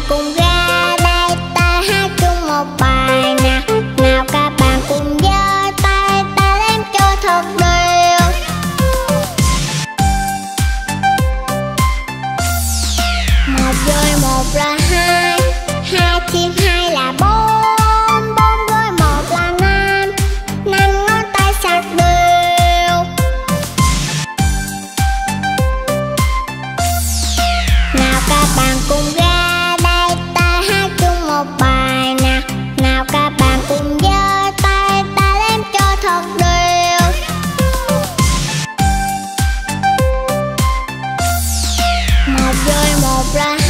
cùng ra đây ta hát chung một bài nào. Nào các bạn cùng giơ tay ta đếm cho thật đều. Một rơi một là hai, hai thêm hai là bốn, bốn với một là năm, năm ngón tay sạc đều. Nào các bạn cùng ra đây ta hát chung một bài nào. Nào các bạn cùng giơ tay ta đếm cho thật đều. Một rơi một là